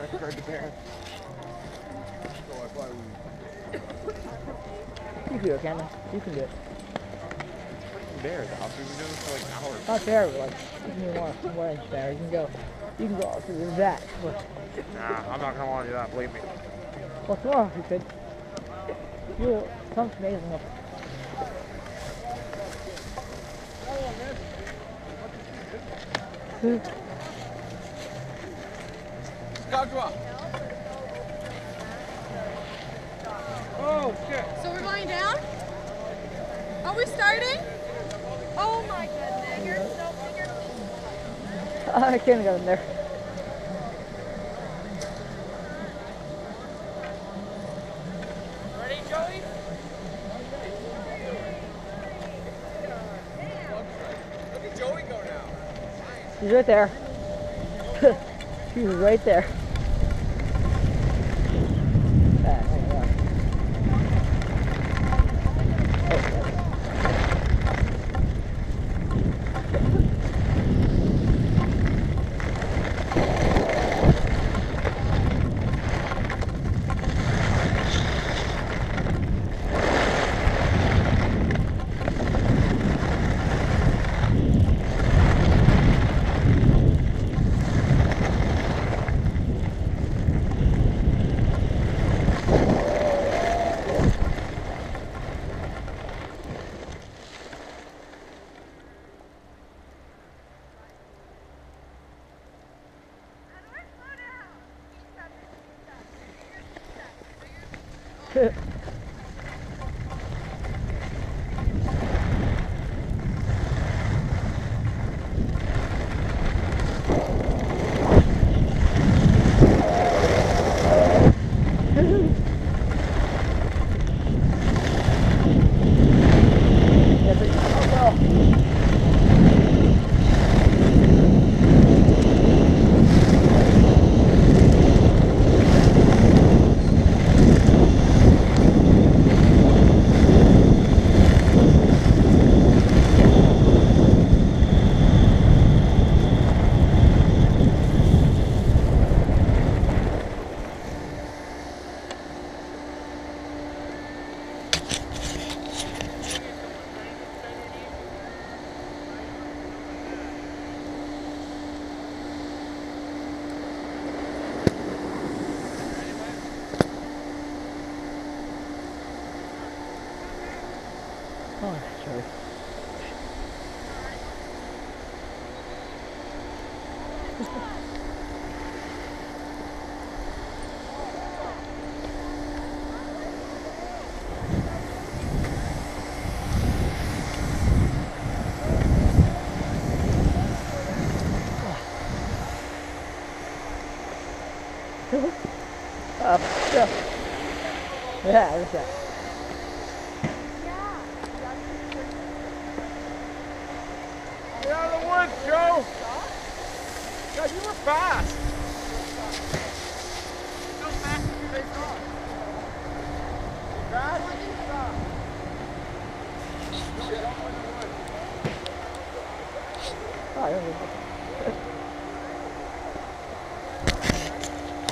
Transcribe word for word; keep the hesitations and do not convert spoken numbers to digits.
Spread the bear. So I thought we... You can do it, Camden. You can do it. Bear, the house we've been doing this for like hours. Not fair, but like, you can do more, more inch bear. You can go, you can go all through that. But, Nah, I'm not gonna want to do that, believe me. well, tomorrow you could. You, something's amazing up. Oh, shit. So we're going down? Are we starting? Oh my goodness, you're so bigger. I can't get in there. Ready, Joey? Look at Joey go now. He's right there. He's right there. Ah, oh my God. Oh, sorry. Up, yeah. Yeah, what's that? Get out of the woods, Joe! God, you were fast! How fast did you take off? Fast? Oh, I don't know.